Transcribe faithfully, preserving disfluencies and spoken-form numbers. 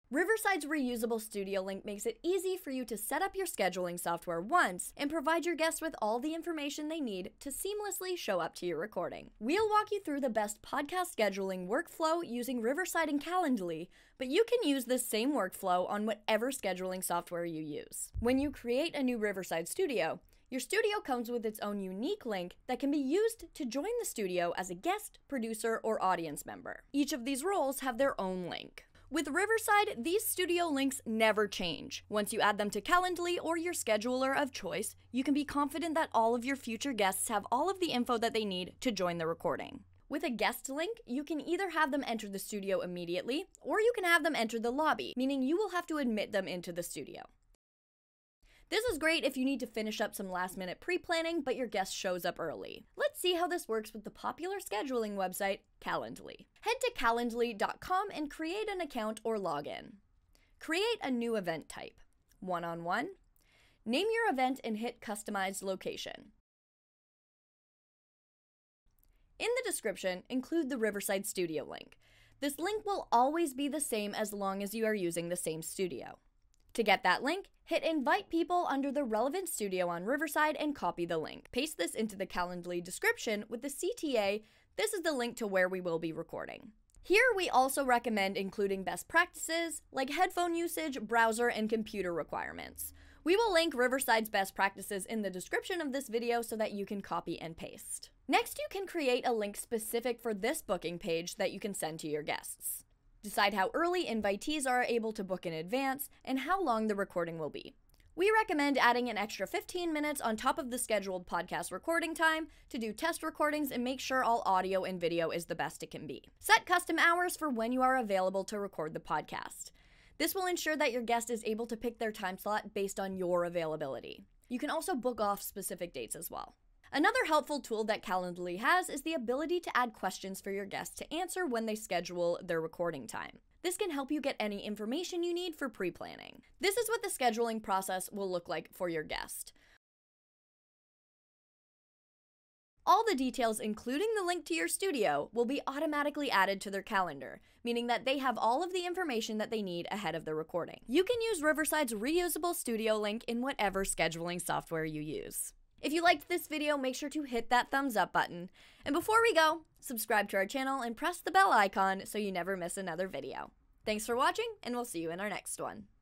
Riverside's reusable studio link makes it easy for you to set up your scheduling software once and provide your guests with all the information they need to seamlessly show up to your recording. We'll walk you through the best podcast scheduling workflow using Riverside and Calendly, but you can use this same workflow on whatever scheduling software you use. When you create a new Riverside studio, your studio comes with its own unique link that can be used to join the studio as a guest, producer, or audience member. Each of these roles have their own link. With Riverside, these studio links never change. Once you add them to Calendly or your scheduler of choice, you can be confident that all of your future guests have all of the info that they need to join the recording. With a guest link, you can either have them enter the studio immediately, or you can have them enter the lobby, meaning you will have to admit them into the studio. This is great if you need to finish up some last-minute pre-planning, but your guest shows up early. Let's see how this works with the popular scheduling website, Calendly. Head to calendly dot com and create an account or login. Create a new event type. One-on-one. Name your event and hit Customize Location. In the description, include the Riverside Studio link. This link will always be the same as long as you are using the same studio. To get that link, hit Invite People under the relevant studio on Riverside and copy the link. Paste this into the Calendly description with the C T A. This is the link to where we will be recording. Here we also recommend including best practices like headphone usage, browser, and computer requirements. We will link Riverside's best practices in the description of this video so that you can copy and paste. Next, you can create a link specific for this booking page that you can send to your guests. Decide how early invitees are able to book in advance and how long the recording will be. We recommend adding an extra fifteen minutes on top of the scheduled podcast recording time to do test recordings and make sure all audio and video is the best it can be. Set custom hours for when you are available to record the podcast. This will ensure that your guest is able to pick their time slot based on your availability. You can also book off specific dates as well. Another helpful tool that Calendly has is the ability to add questions for your guests to answer when they schedule their recording time. This can help you get any information you need for pre-planning. This is what the scheduling process will look like for your guest. All the details, including the link to your studio, will be automatically added to their calendar, meaning that they have all of the information that they need ahead of the recording. You can use Riverside's reusable studio link in whatever scheduling software you use. If you liked this video, make sure to hit that thumbs up button. And before we go, subscribe to our channel and press the bell icon so you never miss another video. Thanks for watching, and we'll see you in our next one.